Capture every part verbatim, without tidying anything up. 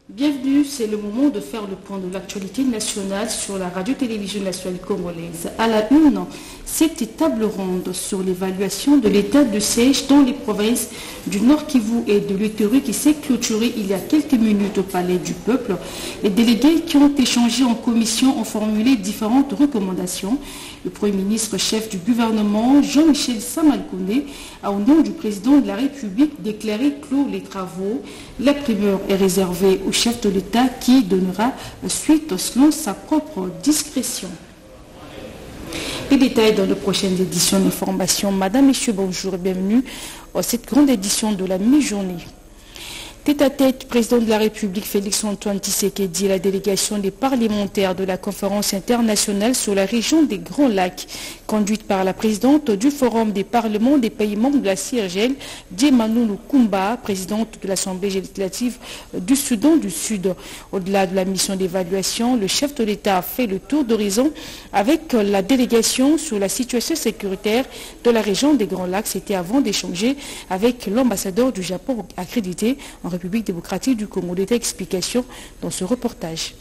Bienvenue, c'est le moment de faire le point de l'actualité nationale sur la radio-télévision nationale congolaise. À la une, cette table ronde sur l'évaluation de l'état de siège dans les provinces du Nord Kivu et de l'Ituri qui s'est clôturée il y a quelques minutes au Palais du Peuple. Les délégués qui ont échangé en commission ont formulé différentes recommandations. Le Premier ministre chef du gouvernement, Jean-Michel Samalukonde, a au nom du président de la République déclaré clos les travaux. La primeur est réservée au chef de l'État qui donnera suite selon sa propre discrétion. Les détails dans les prochaines éditions d'information. Madame, Messieurs, bonjour et bienvenue à cette grande édition de la mi-journée. Tête à tête, président de la République Félix-Antoine Tshisekedi et la délégation des parlementaires de la conférence internationale sur la région des Grands Lacs, conduite par la présidente du Forum des parlements des pays membres de la C I R G L, Djemanu Lukumba, présidente de l'Assemblée législative du Soudan du Sud. Au-delà de la mission d'évaluation, le chef de l'État a fait le tour d'horizon avec la délégation sur la situation sécuritaire de la région des Grands Lacs. C'était avant d'échanger avec l'ambassadeur du Japon accrédité en République démocratique du Congo. Des explications dans ce reportage.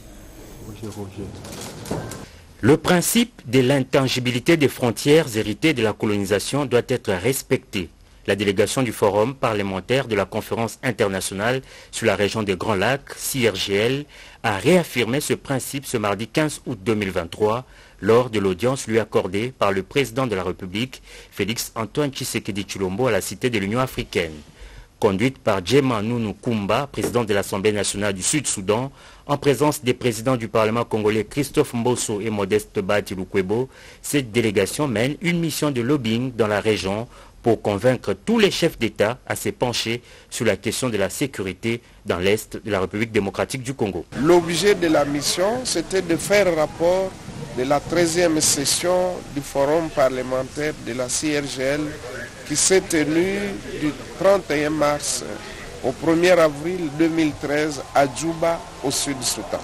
Le principe de l'intangibilité des frontières héritées de la colonisation doit être respecté. La délégation du Forum parlementaire de la Conférence internationale sur la région des Grands Lacs, C I R G L, a réaffirmé ce principe ce mardi quinze août deux mille vingt-trois lors de l'audience lui accordée par le président de la République, Félix-Antoine Tshisekedi Tshilombo, à la Cité de l'Union africaine. Conduite par Djemanu Lukumba, président de l'Assemblée nationale du Sud-Soudan, en présence des présidents du Parlement congolais Christophe Mbosso et Modeste Bati Lukwebo, cette délégation mène une mission de lobbying dans la région pour convaincre tous les chefs d'État à se pencher sur la question de la sécurité dans l'Est de la République démocratique du Congo. L'objet de la mission, c'était de faire rapport de la treizième session du Forum parlementaire de la C I R G L qui s'est tenue du trente et un mars au premier avril deux mille treize à Djouba, au Sud-Soudan.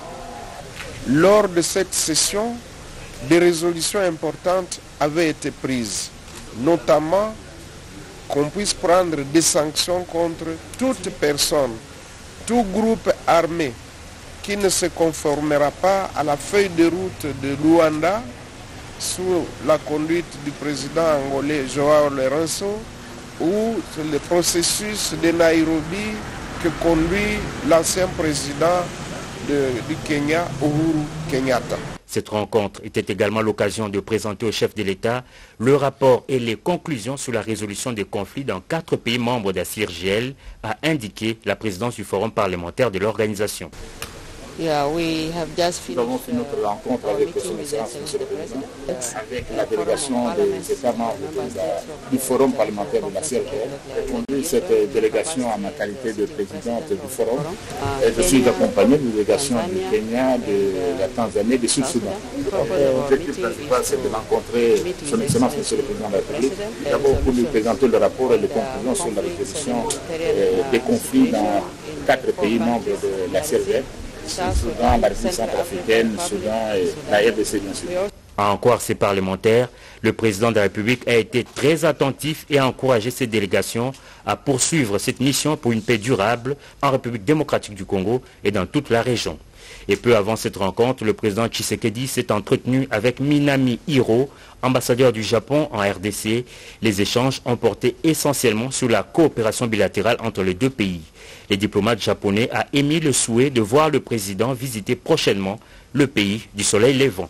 Lors de cette session, des résolutions importantes avaient été prises, notamment qu'on puisse prendre des sanctions contre toute personne, tout groupe armé qui ne se conformera pas à la feuille de route de Luanda sous la conduite du président angolais Joao Lourenço ou le processus de Nairobi que conduit l'ancien président de, du Kenya, Uhuru Kenyatta. Cette rencontre était également l'occasion de présenter au chef de l'État le rapport et les conclusions sur la résolution des conflits dans quatre pays membres de la C I R G L, a indiqué la présidence du Forum parlementaire de l'organisation. Yeah, we have just Nous avons fait notre rencontre avec son Excellence, Monsieur le Président, avec la délégation des États membres de la, du Forum parlementaire de la C I R G L. J'ai conduit cette délégation à ma qualité de présidente du Forum. Et je suis accompagné de délégation du Kenya, de la Tanzanie et du Sud-Soudan. L'objectif principal, c'est de rencontrer son Excellence, Monsieur le Président de la République, d'abord pour lui présenter le rapport et les conclusions sur la résolution euh, des conflits dans quatre pays membres de la C I R G L. Soudan, la République centrafricaine, Soudan et la R D C bien sûr. À en croire ces parlementaires, le président de la République a été très attentif et a encouragé ces délégations à poursuivre cette mission pour une paix durable en République démocratique du Congo et dans toute la région. Et peu avant cette rencontre, le président Tshisekedi s'est entretenu avec Minami Hiro, ambassadeur du Japon en R D C. Les échanges ont porté essentiellement sur la coopération bilatérale entre les deux pays. Les diplomates japonais ont émis le souhait de voir le président visiter prochainement le pays du soleil levant.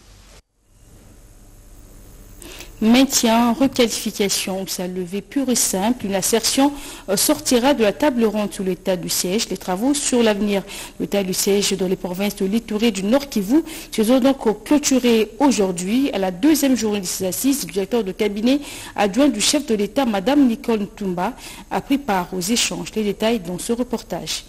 Maintien, requalification, ça levé pur et simple. Une assertion sortira de la table ronde sur l'état du siège. Les travaux sur l'avenir de l'état du siège dans les provinces de l'Ituri et du Nord Kivu se sont donc clôturés aujourd'hui à la deuxième journée de ces assises. Le directeur de cabinet adjoint du chef de l'État, Madame Nicole Ntumba, a pris part aux échanges. Les détails dans ce reportage.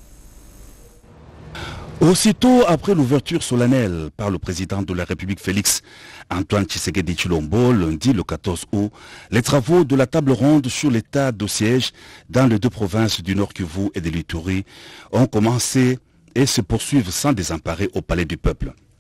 Aussitôt après l'ouverture solennelle par le président de la République Félix Antoine Tshisekedi Tshilombo, lundi le quatorze août, les travaux de la table ronde sur l'état de siège dans les deux provinces du Nord Kivu et de l'Ituri ont commencé et se poursuivent sans désemparer au Palais du Peuple.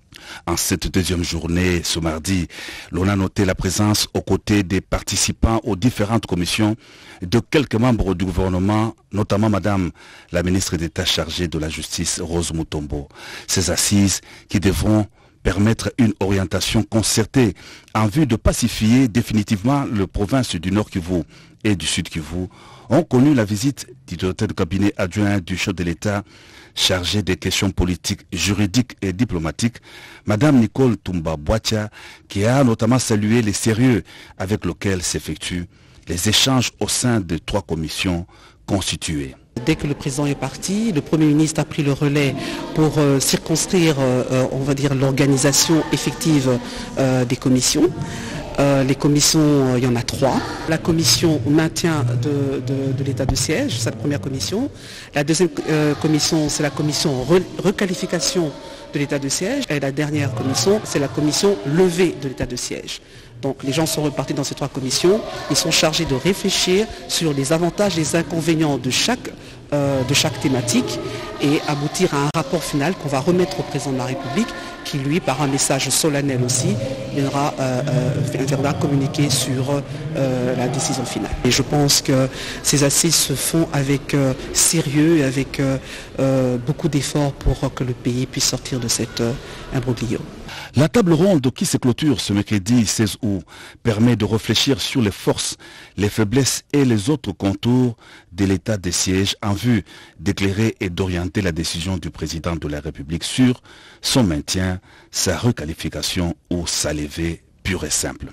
En cette deuxième journée, ce mardi, l'on a noté la présence aux côtés des participants aux différentes commissions de quelques membres du gouvernement, notamment Madame la ministre d'État chargée de la Justice, Rose Mutombo. Ces assises qui devront permettre une orientation concertée en vue de pacifier définitivement les provinces du Nord Kivu et du Sud Kivu ont connu la visite du directeur de cabinet adjoint du chef de l'État chargé des questions politiques, juridiques et diplomatiques, Madame Nicole Toumba Boatia, qui a notamment salué les sérieux avec lesquels s'effectuent les échanges au sein de trois commissions constituées. Dès que le président est parti, le Premier ministre a pris le relais pour euh, circonscrire, euh, on va dire, l'organisation effective euh, des commissions. Euh, les commissions, euh, il y en a trois. La commission maintien de, de, de l'état de siège, c'est la première commission. La deuxième euh, commission, c'est la commission re requalification de l'état de siège. Et la dernière commission, c'est la commission levée de l'état de siège. Donc les gens sont repartis dans ces trois commissions. Ils sont chargés de réfléchir sur les avantages et les inconvénients de chaque, euh, de chaque thématique et aboutir à un rapport final qu'on va remettre au président de la République qui, lui, par un message solennel aussi, viendra, euh, euh, viendra communiquer sur euh, la décision finale. Et je pense que ces assises se font avec euh, sérieux et avec euh, euh, beaucoup d'efforts pour que le pays puisse sortir de cet euh, imbroglio. La table ronde qui se clôture ce mercredi seize août permet de réfléchir sur les forces, les faiblesses et les autres contours de l'état de siège en vue d'éclairer et d'orienter la décision du président de la République sur son maintien, sa requalification ou sa levée pure et simple.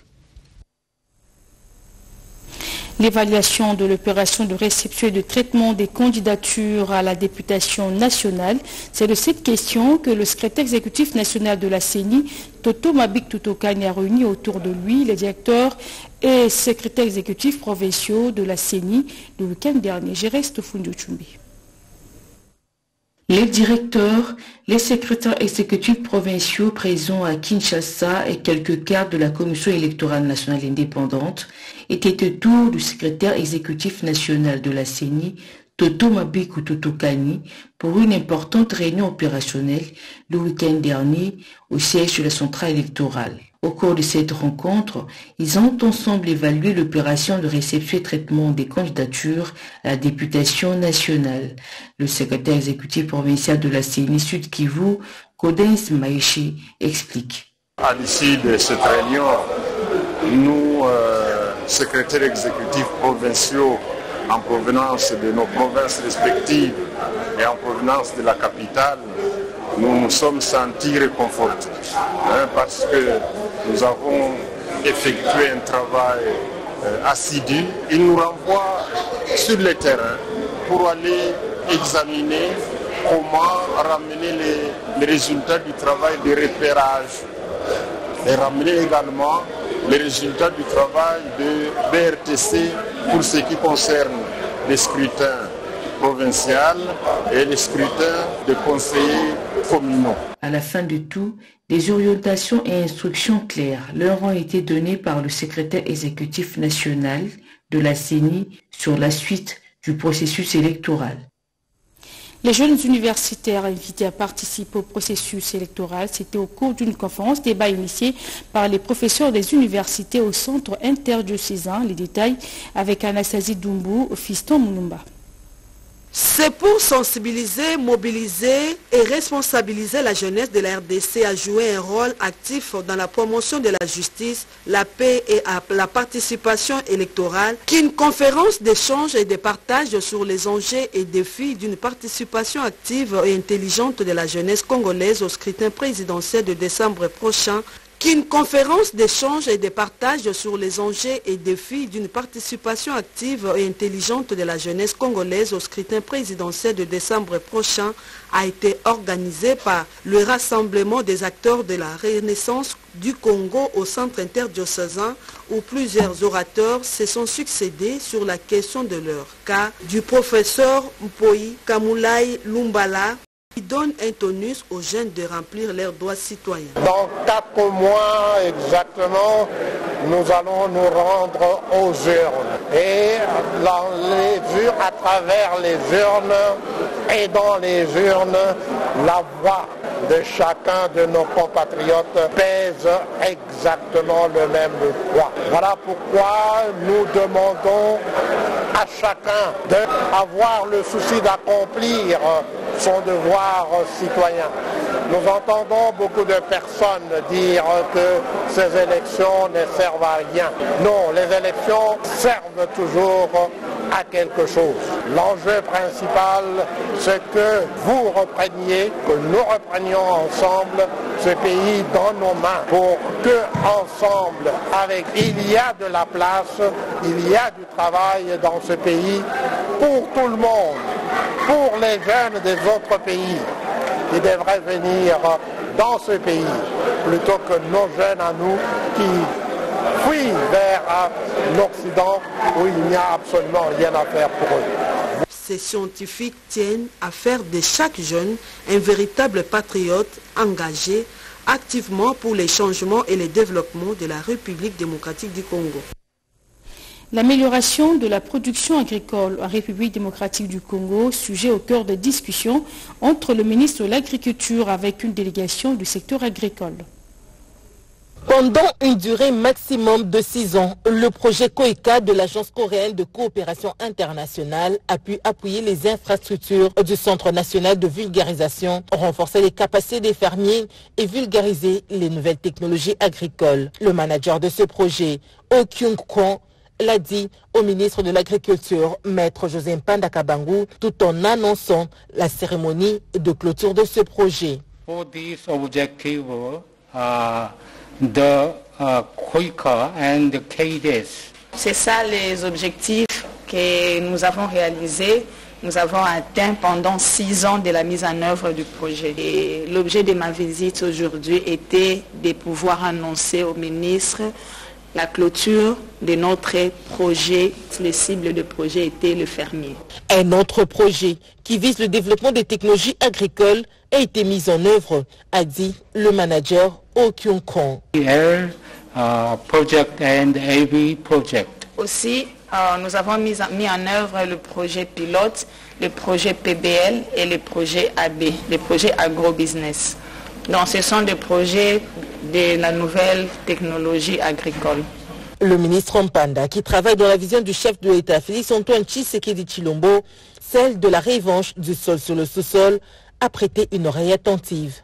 L'évaluation de l'opération de réception et de traitement des candidatures à la députation nationale, c'est de cette question que le secrétaire exécutif national de la C E N I, Toto Mabik Tutokani, a réuni autour de lui les directeurs et secrétaires exécutifs provinciaux de la C E N I le week-end dernier. Je reste Fundio Chumbi. Les directeurs, les secrétaires exécutifs provinciaux présents à Kinshasa et quelques cadres de la Commission électorale nationale indépendante étaient autour du secrétaire exécutif national de la C E N I, Toto Mabik Tutokani, pour une importante réunion opérationnelle le week-end dernier au siège de la centrale électorale. Au cours de cette rencontre, ils ont ensemble évalué l'opération de réception et traitement des candidatures à la députation nationale. Le secrétaire exécutif provincial de la C E N I Sud Kivu, Kodens Maïchi, explique. À l'issue de cette réunion, nous, euh, secrétaires exécutifs provinciaux, en provenance de nos provinces respectives et en provenance de la capitale, nous nous sommes sentis réconfortés hein, parce que nous avons effectué un travail euh, assidu. Il nous renvoie sur le terrain pour aller examiner comment ramener les, les résultats du travail de repérage et ramener également les résultats du travail de B R T C pour ce qui concerne les scrutins provinciaux et les scrutins de conseillers communaux. À la fin de tout, des orientations et instructions claires leur ont été données par le secrétaire exécutif national de la C E N I sur la suite du processus électoral. Les jeunes universitaires invités à participer au processus électoral, c'était au cours d'une conférence débat initiée par les professeurs des universités au centre interdiocésain. Les détails avec Anastasie Doumbou, Fiston Moulumba. C'est pour sensibiliser, mobiliser et responsabiliser la jeunesse de la R D C à jouer un rôle actif dans la promotion de la justice, la paix et à la participation électorale qu'une conférence d'échange et de partage sur les enjeux et défis d'une participation active et intelligente de la jeunesse congolaise au scrutin présidentiel de décembre prochain qu'une conférence d'échange et de partage sur les enjeux et défis d'une participation active et intelligente de la jeunesse congolaise au scrutin présidentiel de décembre prochain a été organisée par le Rassemblement des acteurs de la Renaissance du Congo au centre interdiocésain où plusieurs orateurs se sont succédés sur la question de leur cas, du professeur Mpoi Kamulai Lumbala, qui donne un tonus aux jeunes de remplir leurs droits citoyens. Dans quatre mois exactement, nous allons nous rendre aux urnes. Et dans les urnes, à travers les urnes, Et dans les urnes, la voix de chacun de nos compatriotes pèse exactement le même poids. Voilà pourquoi nous demandons à chacun d'avoir le souci d'accomplir son devoir citoyen. Nous entendons beaucoup de personnes dire que ces élections ne servent à rien. Non, les élections servent toujours à quelque chose. L'enjeu principal, c'est que vous repreniez, que nous reprenions ensemble ce pays dans nos mains pour que, ensemble, avec, il y a de la place, il y a du travail dans ce pays pour tout le monde, pour les jeunes des autres pays qui devraient venir dans ce pays, plutôt que nos jeunes à nous qui fuient vers l'Occident où il n'y a absolument rien à faire pour eux. Ces scientifiques tiennent à faire de chaque jeune un véritable patriote engagé activement pour les changements et les développements de la République démocratique du Congo. L'amélioration de la production agricole en République démocratique du Congo, sujet au cœur des discussions entre le ministre de l'Agriculture avec une délégation du secteur agricole. Pendant une durée maximum de six ans, le projet COICA de l'Agence coréenne de coopération internationale a pu appuyer les infrastructures du Centre national de vulgarisation, renforcer les capacités des fermiers et vulgariser les nouvelles technologies agricoles. Le manager de ce projet, Oh Kyung-kwon, l'a dit au ministre de l'Agriculture, maître José Mpanda Kabangu, tout en annonçant la cérémonie de clôture de ce projet. For this objective, uh, the uh, COICA and the K D E S. C'est ça les objectifs que nous avons réalisés. Nous avons atteint pendant six ans de la mise en œuvre du projet. Et l'objet de ma visite aujourd'hui était de pouvoir annoncer au ministre la clôture de notre projet. Les cibles de projet étaient le fermier. Un autre projet qui vise le développement des technologies agricoles a été mis en œuvre, a dit le manager Oh Kyung-kwon. Uh, project and A V project. Aussi, euh, nous avons mis en, mis en œuvre le projet pilote, le projet P B L et le projet A B, le projet agro-business. Donc ce sont des projets de la nouvelle technologie agricole. Le ministre Mpanda, qui travaille dans la vision du chef de l'État, Félix-Antoine Tshisekedi Tshilombo, celle de la revanche du sol sur le sous-sol, a prêté une oreille attentive.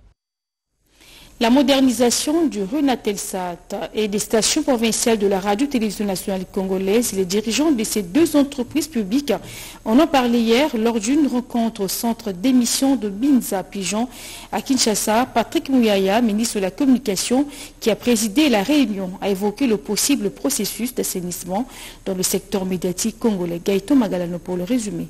La modernisation du Renatelsat et des stations provinciales de la radio-télévision nationale congolaise, les dirigeants de ces deux entreprises publiques en ont parlé hier lors d'une rencontre au centre d'émission de Binza Pigeon à Kinshasa. Patrick Mouyaya, ministre de la Communication, qui a présidé la réunion, a évoqué le possible processus d'assainissement dans le secteur médiatique congolais. Gaëtan Magalano pour le résumé.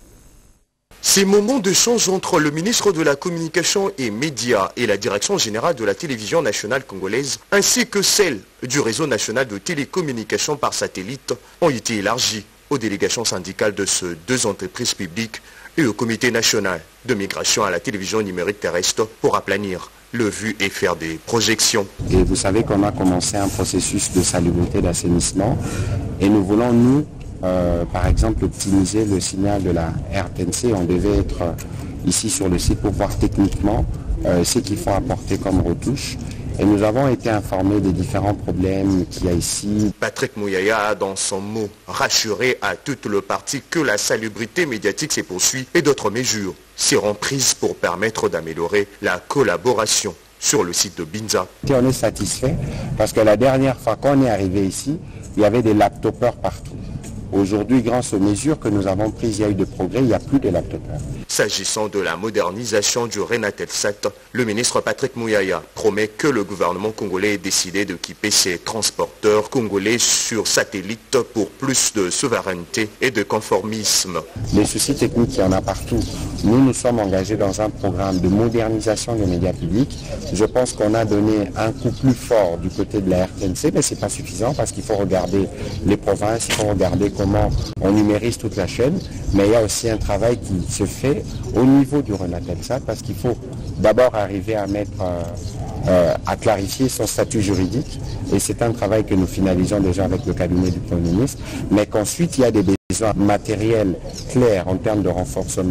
Ces moments d'échange entre le ministre de la Communication et Médias et la Direction générale de la télévision nationale congolaise, ainsi que celle du réseau national de télécommunications par satellite, ont été élargis aux délégations syndicales de ces deux entreprises publiques et au comité national de migration à la télévision numérique terrestre pour aplanir le vu et faire des projections. Et vous savez qu'on a commencé un processus de salubrité d'assainissement et nous voulons, nous, Euh, par exemple, optimiser le signal de la R T N C. On devait être euh, ici sur le site pour voir techniquement euh, ce qu'il faut apporter comme retouche. Et nous avons été informés des différents problèmes qu'il y a ici. Patrick Mouyaya a dans son mot rassuré à toute le parti que la salubrité médiatique se poursuit et d'autres mesures seront prises pour permettre d'améliorer la collaboration sur le site de Binza. Et on est satisfait parce que la dernière fois qu'on est arrivé ici, il y avait des laptopeurs partout. Aujourd'hui, grâce aux mesures que nous avons prises, il y a eu de progrès, il n'y a plus de laptopeurs. S'agissant de la modernisation du Renatelsat, le ministre Patrick Mouyaya promet que le gouvernement congolais ait décidé d'équiper ses transporteurs congolais sur satellite pour plus de souveraineté et de conformisme. Les soucis techniques, il y en a partout. Nous, nous sommes engagés dans un programme de modernisation des médias publics. Je pense qu'on a donné un coup plus fort du côté de la R T N C, mais ce n'est pas suffisant parce qu'il faut regarder les provinces, il faut regarder comment on numérise toute la chaîne, mais il y a aussi un travail qui se fait au niveau du Renatelsat parce qu'il faut d'abord arriver à mettre, euh, euh, à clarifier son statut juridique et c'est un travail que nous finalisons déjà avec le cabinet du Premier ministre, mais qu'ensuite il y a des besoins matériels clairs en termes de renforcement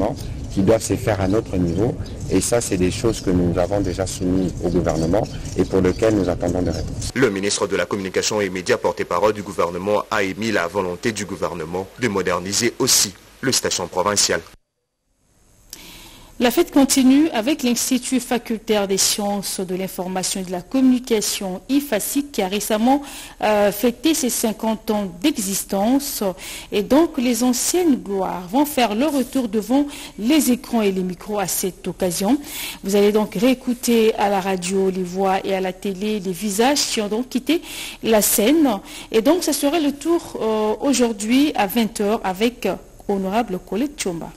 qui doivent se faire à notre niveau. Et ça, c'est des choses que nous avons déjà soumises au gouvernement et pour lesquelles nous attendons des réponses. Le ministre de la Communication et Médias, porte-parole du gouvernement, a émis la volonté du gouvernement de moderniser aussi le station provincial. La fête continue avec l'Institut facultaire des sciences de l'information et de la communication I F A C I C qui a récemment euh, fêté ses cinquante ans d'existence. Et donc les anciennes gloires vont faire leur retour devant les écrans et les micros à cette occasion. Vous allez donc réécouter à la radio les voix et à la télé les visages qui ont donc quitté la scène. Et donc ce serait le tour euh, aujourd'hui à vingt heures avec euh, Honorable Colette Chomba.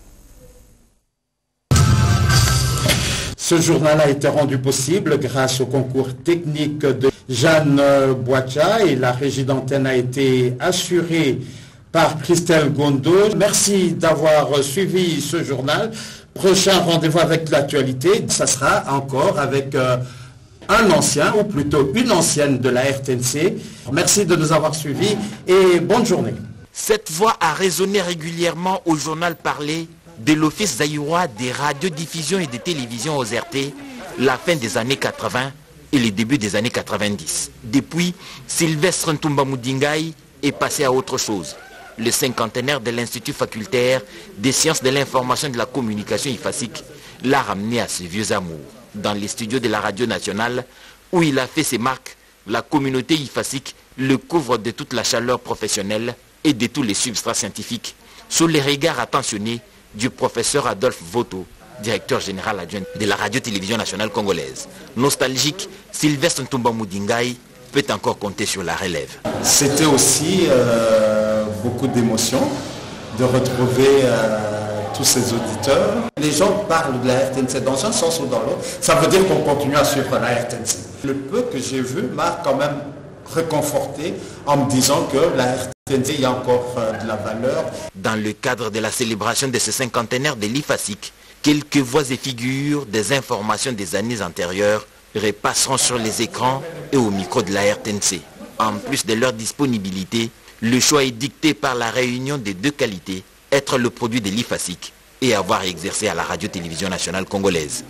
Ce journal a été rendu possible grâce au concours technique de Jeanne Boacha et la régie d'antenne a été assurée par Christelle Gondo. Merci d'avoir suivi ce journal. Prochain rendez-vous avec l'actualité, ça sera encore avec euh, un ancien ou plutôt une ancienne de la R T N C. Merci de nous avoir suivis et bonne journée. Cette voix a résonné régulièrement au journal parlé de l'Office zaïrois des radiodiffusions et des télévisions aux R T, la fin des années quatre-vingt et le début des années quatre-vingt-dix. Depuis, Sylvestre Ntumba Moudingaï est passé à autre chose. Le cinquantenaire de l'Institut facultaire des sciences de l'information et de la communication I F A C I C l'a ramené à ses vieux amours. Dans les studios de la radio nationale, où il a fait ses marques, la communauté I F A C I C le couvre de toute la chaleur professionnelle et de tous les substrats scientifiques, sous les regards attentionnés du professeur Adolphe Voto, directeur général adjoint de la radio-télévision nationale congolaise. Nostalgique, Sylvestre Ntumba Moudingaï peut encore compter sur la relève. C'était aussi euh, beaucoup d'émotion de retrouver euh, tous ces auditeurs. Les gens parlent de la R T N C dans un sens ou dans l'autre. Ça veut dire qu'on continue à suivre la R T N C. Le peu que j'ai vu m'a quand même réconforté en me disant que la R T N C, il y a encore euh, de la valeur. Dans le cadre de la célébration de ce cinquantenaire de l'I F A C I C, quelques voix et figures des informations des années antérieures repasseront sur les écrans et au micro de la R T N C. En plus de leur disponibilité, le choix est dicté par la réunion des deux qualités, être le produit de l'I F A C I C et avoir exercé à la radio-télévision nationale congolaise.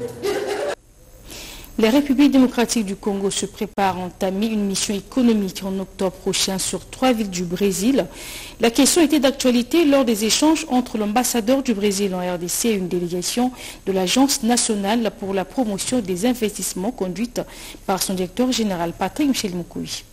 La République démocratique du Congo se prépare à entamer une mission économique en octobre prochain sur trois villes du Brésil. La question était d'actualité lors des échanges entre l'ambassadeur du Brésil en R D C et une délégation de l'Agence nationale pour la promotion des investissements conduite par son directeur général Patrick Michel Moukoui.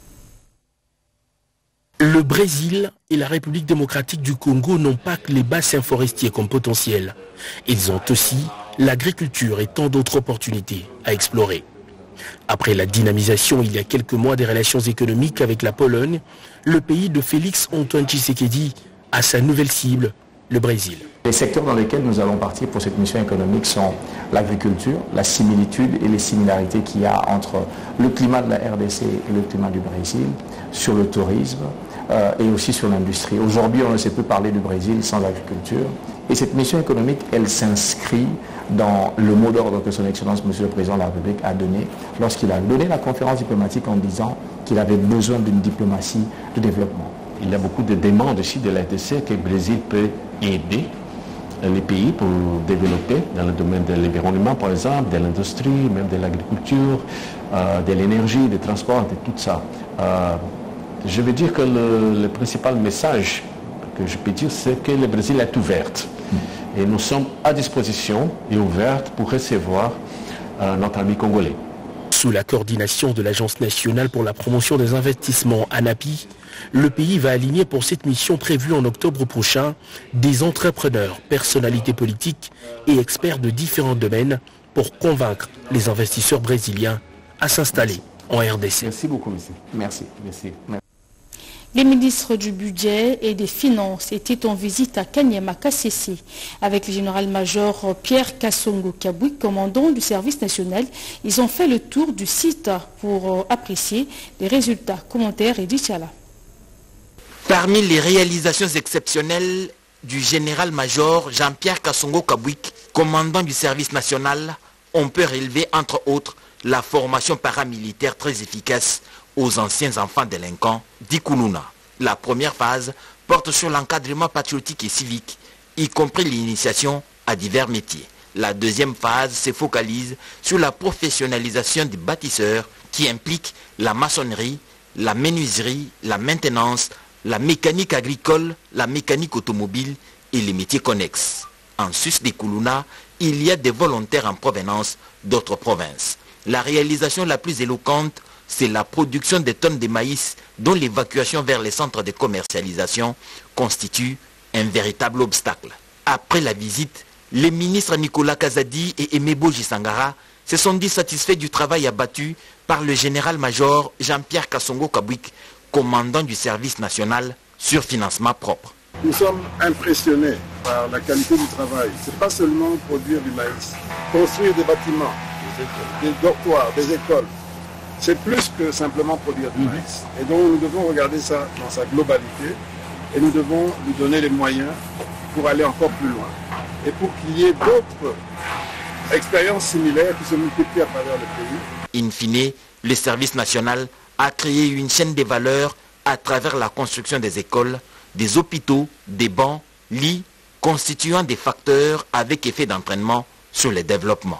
Le Brésil et la République démocratique du Congo n'ont pas que les bassins forestiers comme potentiel. Ils ont aussi l'agriculture et tant d'autres opportunités à explorer. Après la dynamisation il y a quelques mois des relations économiques avec la Pologne, le pays de Félix Antoine Tshisekedi a sa nouvelle cible, le Brésil. Les secteurs dans lesquels nous allons partir pour cette mission économique sont l'agriculture, la similitude et les similarités qu'il y a entre le climat de la R D C et le climat du Brésil, sur le tourisme euh, et aussi sur l'industrie. Aujourd'hui, on ne sait plus parler du Brésil sans agriculture. Et cette mission économique, elle s'inscrit dans le mot d'ordre que son Excellence, Monsieur le Président de la République, a donné lorsqu'il a donné la conférence diplomatique en disant qu'il avait besoin d'une diplomatie de développement. Il y a beaucoup de demandes aussi de la R D C que le Brésil peut aider les pays pour développer dans le domaine de l'environnement, par exemple, de l'industrie, même de l'agriculture, euh, de l'énergie, des transports, de tout ça. Euh, je veux dire que le, le principal message que je peux dire, c'est que le Brésil est ouvert. Et nous sommes à disposition et ouverts pour recevoir euh, notre ami congolais. Sous la coordination de l'Agence nationale pour la promotion des investissements ANAPI, le pays va aligner pour cette mission prévue en octobre prochain des entrepreneurs, personnalités politiques et experts de différents domaines pour convaincre les investisseurs brésiliens à s'installer en R D C. Merci beaucoup, monsieur. Merci. Merci. Merci. Les ministres du Budget et des Finances étaient en visite à Kanyama K C C avec le général-major Pierre Kassongo Kabouik, commandant du service national. Ils ont fait le tour du site pour apprécier les résultats. Commentaires et Dichala. Parmi les réalisations exceptionnelles du général-major Jean-Pierre Kassongo Kabouik, commandant du service national, on peut relever entre autres la formation paramilitaire très efficace aux anciens enfants délinquants d'Ikununa. La première phase porte sur l'encadrement patriotique et civique, y compris l'initiation à divers métiers. La deuxième phase se focalise sur la professionnalisation des bâtisseurs qui implique la maçonnerie, la menuiserie, la maintenance, la mécanique agricole, la mécanique automobile et les métiers connexes. En sus des Koulouna, il y a des volontaires en provenance d'autres provinces. La réalisation la plus éloquente, c'est la production des tonnes de maïs dont l'évacuation vers les centres de commercialisation constitue un véritable obstacle. Après la visite, les ministres Nicolas Kazadi et Emebo Jisangara se sont dit satisfaits du travail abattu par le général-major Jean-Pierre Kassongo Kabwik, commandant du service national sur financement propre. Nous sommes impressionnés par la qualité du travail. Ce n'est pas seulement produire du maïs, construire des bâtiments, des dortoirs, des écoles. C'est plus que simplement produire du maïs. Et donc nous devons regarder ça dans sa globalité et nous devons lui donner les moyens pour aller encore plus loin. Et pour qu'il y ait d'autres expériences similaires qui se multiplient à travers le pays. In fine, le service national a créé une chaîne de valeur à travers la construction des écoles, des hôpitaux, des bancs, lits, constituant des facteurs avec effet d'entraînement sur le développement.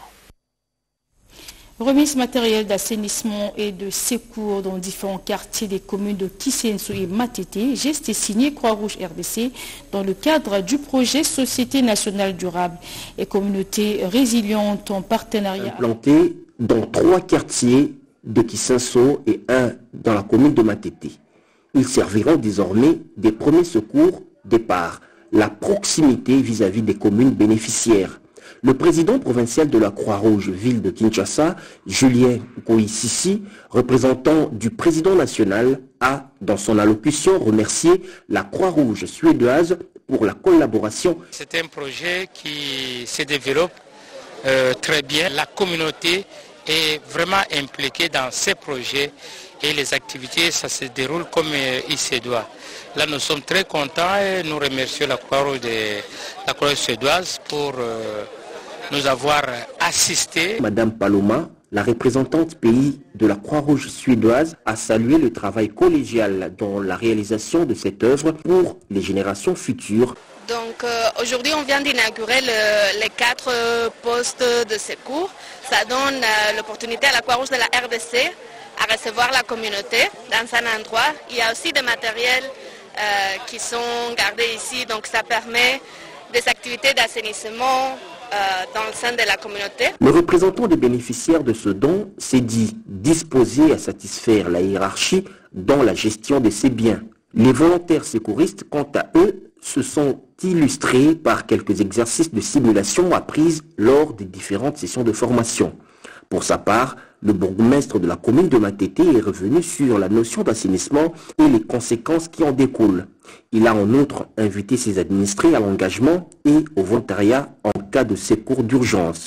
Remise matérielle d'assainissement et de secours dans différents quartiers des communes de Kisenso et Matete, geste signé Croix-Rouge R D C dans le cadre du projet Société nationale durable et communauté résiliente en partenariat. Implanté dans trois quartiers de Kisenso et un dans la commune de Matete. Ils serviront désormais des premiers secours de par la proximité vis-à-vis des communes bénéficiaires. Le président provincial de la Croix-Rouge ville de Kinshasa, Julien Koïsisi, représentant du président national, a, dans son allocution, remercié la Croix-Rouge suédoise pour la collaboration. C'est un projet qui se développe euh, très bien. La communauté est vraiment impliquée dans ces projets et les activités, ça se déroule comme euh, il se doit. Là, nous sommes très contents et nous remercions la Croix-Rouge la Croix suédoise pour euh, nous avoir assisté. Madame Paloma, la représentante pays de la Croix-Rouge suédoise, a salué le travail collégial dans la réalisation de cette œuvre pour les générations futures. Donc euh, aujourd'hui, on vient d'inaugurer le, les quatre euh, postes de secours. Ça donne euh, l'opportunité à la Croix-Rouge de la R D C à recevoir la communauté dans un endroit. Il y a aussi des matériels euh, qui sont gardés ici, donc ça permet des activités d'assainissement euh, dans le sein de la communauté. Le représentant des bénéficiaires de ce don s'est dit disposé à satisfaire la hiérarchie dans la gestion de ces biens. Les volontaires secouristes, quant à eux, se sont illustrés par quelques exercices de simulation apprises lors des différentes sessions de formation. Pour sa part, le bourgmestre de la commune de Matete est revenu sur la notion d'assainissement et les conséquences qui en découlent. Il a en outre invité ses administrés à l'engagement et au volontariat en cas de secours d'urgence.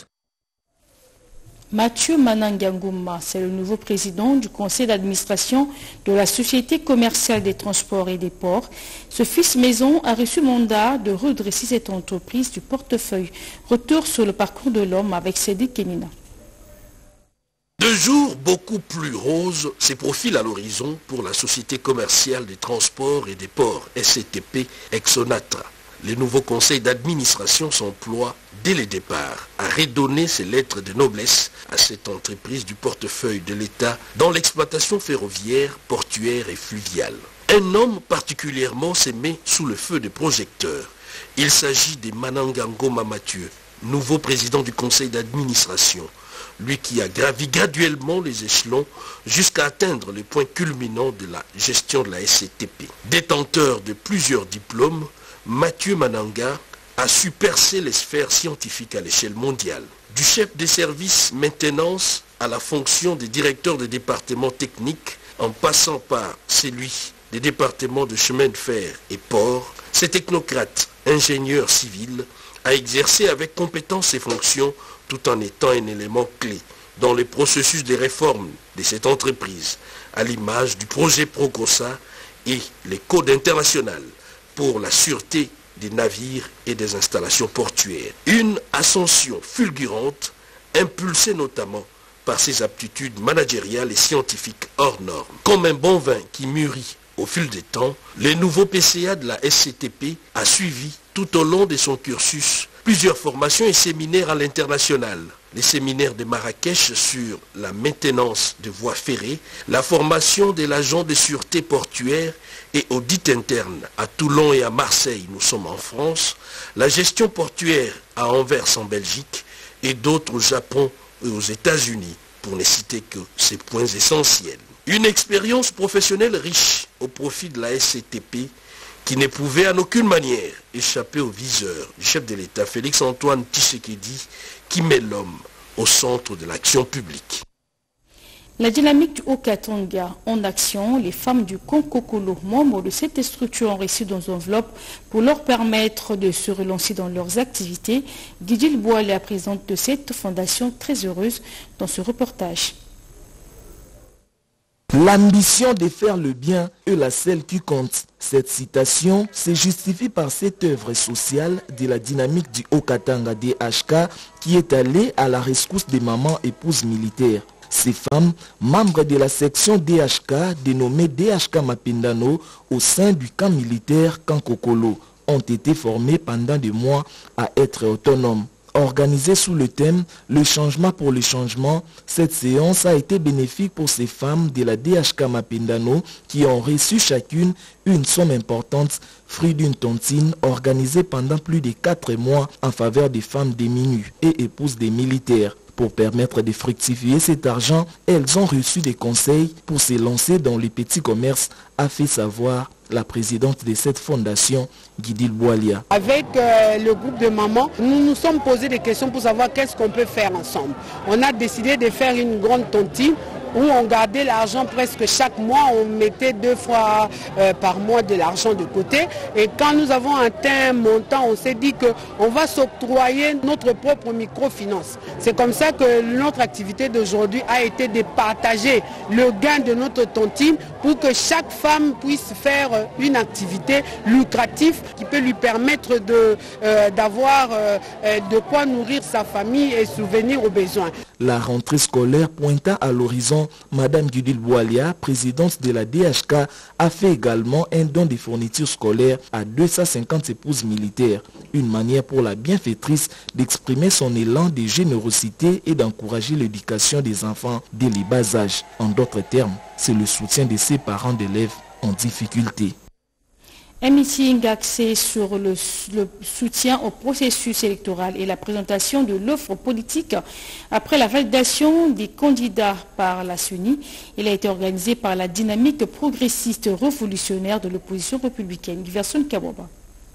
Mathieu Manangangouma, c'est le nouveau président du conseil d'administration de la Société commerciale des transports et des ports. Ce fils maison a reçu mandat de redresser cette entreprise du portefeuille. Retour sur le parcours de l'homme avec Cédric Kenina. Deux jours beaucoup plus roses se profilent à l'horizon pour la Société commerciale des transports et des ports, S C T P, ex-Onatra. Les nouveaux conseils d'administration s'emploient dès le départ à redonner ses lettres de noblesse à cette entreprise du portefeuille de l'État dans l'exploitation ferroviaire, portuaire et fluviale. Un homme particulièrement s'est mis sous le feu des projecteurs. Il s'agit de Manangangouma Mathieu, nouveau président du conseil d'administration. Lui qui a gravi graduellement les échelons jusqu'à atteindre le point culminant de la gestion de la S C T P. Détenteur de plusieurs diplômes, Mathieu Mananga a su percer les sphères scientifiques à l'échelle mondiale. Du chef des services maintenance à la fonction de directeur des départements techniques, en passant par celui des départements de chemin de fer et port, ce technocrate, ingénieur civil, a exercé avec compétence ses fonctions tout en étant un élément clé dans le processus de réforme de cette entreprise, à l'image du projet Procosa et les codes internationaux pour la sûreté des navires et des installations portuaires. Une ascension fulgurante, impulsée notamment par ses aptitudes managériales et scientifiques hors normes. Comme un bon vin qui mûrit au fil des temps, le nouveau P C A de la S C T P a suivi tout au long de son cursus Plusieurs formations et séminaires à l'international. Les séminaires de Marrakech sur la maintenance de voies ferrées, la formation de l'agent de sûreté portuaire et audit interne à Toulon et à Marseille, nous sommes en France, la gestion portuaire à Anvers en Belgique et d'autres au Japon et aux États-Unis, pour ne citer que ces points essentiels. Une expérience professionnelle riche au profit de la S C T P qui ne pouvait en aucune manière échapper au viseur du chef de l'État Félix-Antoine Tshisekedi qui met l'homme au centre de l'action publique. La dynamique du Haut-Katanga en action, les femmes du Konkokolo, membres de cette structure, ont reçu dans une enveloppe pour leur permettre de se relancer dans leurs activités. Guidil Boile, la présidente de cette fondation, très heureuse dans ce reportage. L'ambition de faire le bien est la seule qui compte. Cette citation se justifie par cette œuvre sociale de la dynamique du Haut-Katanga D H K qui est allée à la rescousse des mamans épouses militaires. Ces femmes, membres de la section D H K dénommée D H K Mapindano au sein du camp militaire Kankokolo, ont été formées pendant des mois à être autonomes. Organisée sous le thème « Le changement pour le changement », cette séance a été bénéfique pour ces femmes de la D H K Mapindano qui ont reçu chacune une somme importante, fruit d'une tontine organisée pendant plus de quatre mois en faveur des femmes démunies et épouses des militaires. Pour permettre de fructifier cet argent, elles ont reçu des conseils pour se lancer dans les petits commerces, a fait savoir la présidente de cette fondation, Guidil Boalia. Avec euh, le groupe de mamans, nous nous sommes posé des questions pour savoir qu'est-ce qu'on peut faire ensemble. On a décidé de faire une grande tontine où on gardait l'argent presque chaque mois, on mettait deux fois euh, par mois de l'argent de côté. Et quand nous avons atteint un montant, on s'est dit qu'on va s'octroyer notre propre microfinance. C'est comme ça que notre activité d'aujourd'hui a été de partager le gain de notre tontine pour que chaque femme puisse faire une activité lucrative qui peut lui permettre de, euh, d'avoir euh, de quoi nourrir sa famille et subvenir aux besoins. La rentrée scolaire pointa à l'horizon, Madame Guidil Boalia, présidente de la D H K, a fait également un don de fournitures scolaires à deux cent cinquante épouses militaires. Une manière pour la bienfaitrice d'exprimer son élan de générosité et d'encourager l'éducation des enfants dès les bas âges. En d'autres termes, c'est le soutien de ses parents d'élèves en difficulté. Un meeting axé sur le, le soutien au processus électoral et la présentation de l'offre politique après la validation des candidats par la S U N I. Il a été organisé par la dynamique progressiste révolutionnaire de l'opposition républicaine. Diversion Kaboba.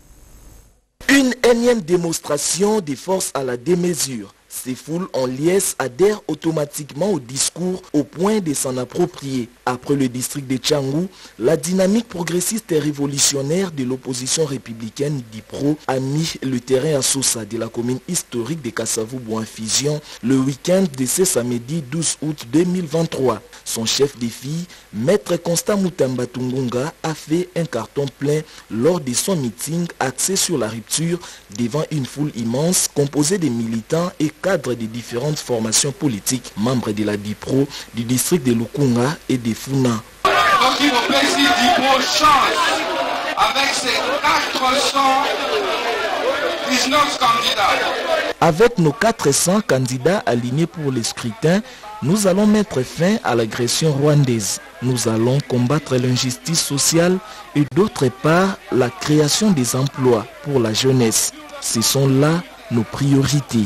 Une énième démonstration des forces à la démesure. Ces foules en liesse adhèrent automatiquement au discours au point de s'en approprier. Après le district de Tchangou, la dynamique progressiste et révolutionnaire de l'opposition républicaine d'Ipro a mis le terrain à Sosa de la commune historique de Kassavou-Boinfusion le week-end de ce samedi douze août deux mille vingt-trois. Son chef de file, Maître Constant Mutamba Tungunga, a fait un carton plein lors de son meeting axé sur la rupture devant une foule immense composée de militants et cadres des différentes formations politiques, membres de la DIPRO, du district de Lukunga et de Funa. Donc il faut préciser DIPRO change avec ses quatre cent dix-neuf candidats. Avec nos quatre cents candidats alignés pour le scrutin, nous allons mettre fin à l'agression rwandaise. Nous allons combattre l'injustice sociale et d'autre part la création des emplois pour la jeunesse. Ce sont là nos priorités.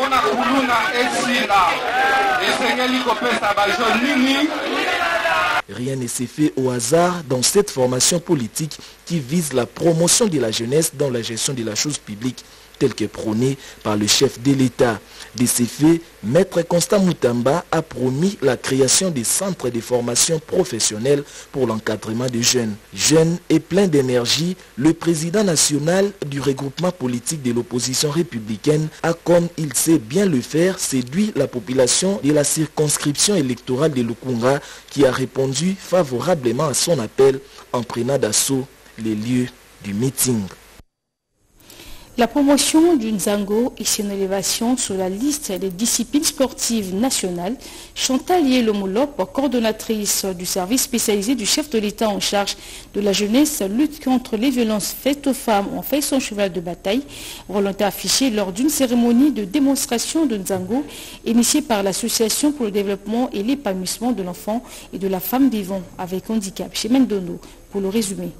Rien ne s'est fait au hasard dans cette formation politique qui vise la promotion de la jeunesse dans la gestion de la chose publique telle que prônée par le chef de l'État. De ces faits, Maître Constant Mutamba a promis la création des centres de formation professionnelle pour l'encadrement des jeunes. Jeune et plein d'énergie, le président national du regroupement politique de l'opposition républicaine a, comme il sait bien le faire, séduit la population de la circonscription électorale de Lukunga qui a répondu favorablement à son appel en prenant d'assaut les lieux du meeting. La promotion du Nzango et son élévation sur la liste des disciplines sportives nationales, Chantal Yelomolop, coordonnatrice du service spécialisé du chef de l'État en charge de la jeunesse, lutte contre les violences faites aux femmes, ont fait son cheval de bataille, volonté affichée lors d'une cérémonie de démonstration de Nzango initiée par l'Association pour le développement et l'épanouissement de l'enfant et de la femme vivant avec handicap chez Mendono, pour le résumer.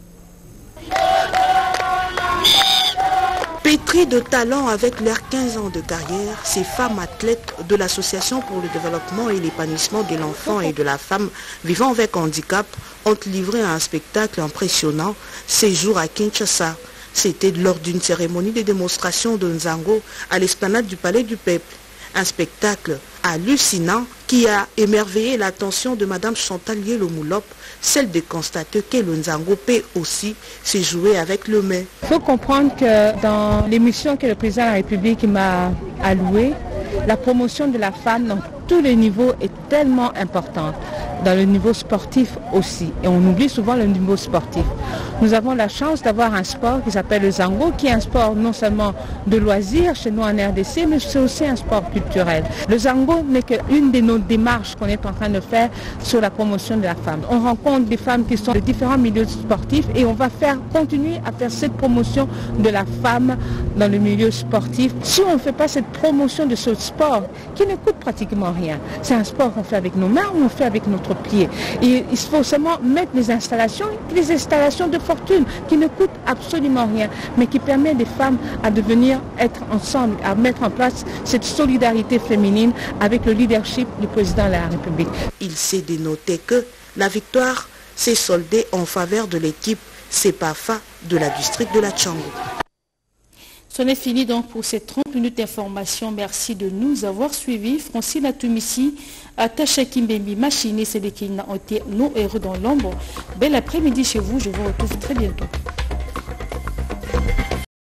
Pétries de talent avec leurs quinze ans de carrière, ces femmes athlètes de l'Association pour le développement et l'épanouissement de l'enfant et de la femme vivant avec handicap ont livré un spectacle impressionnant ces jours à Kinshasa. C'était lors d'une cérémonie de démonstration de Nzango à l'esplanade du Palais du Peuple. Un spectacle hallucinant qui a émerveillé l'attention de Madame Chantal Yelomolop, celle de constater que le Nzango peut aussi se jouer avec le main. Il faut comprendre que dans l'émission que le président de la République m'a allouée, la promotion de la femme dans tous les niveaux est tellement importante, dans le niveau sportif aussi. Et on oublie souvent le niveau sportif. Nous avons la chance d'avoir un sport qui s'appelle le Zango, qui est un sport non seulement de loisirs chez nous en R D C, mais c'est aussi un sport culturel. Le Zango n'est qu'une de nos démarches qu'on est en train de faire sur la promotion de la femme. On rencontre des femmes qui sont de différents milieux sportifs et on va faire continuer à faire cette promotion de la femme dans le milieu sportif. Si on ne fait pas cette promotion de ce sport, qui ne coûte pratiquement rien, c'est un sport qu'on fait avec nos mains ou on fait avec notre pied. Et il faut seulement mettre des installations, des installations de fortune qui ne coûtent absolument rien, mais qui permettent des femmes à devenir être ensemble, à mettre en place cette solidarité féminine avec le leadership du président de la République. Il s'est dénoté que la victoire s'est soldée en faveur de l'équipe Sepafa de la district de la Tchango. Ce n'est fini donc pour ces trente minutes d'information. Merci de nous avoir suivis. Francine Atumissi, Atacha Kimbembi, Machine et Sédekina ont été nos héros dans l'ombre. Bel après-midi chez vous. Je vous retrouve très bientôt.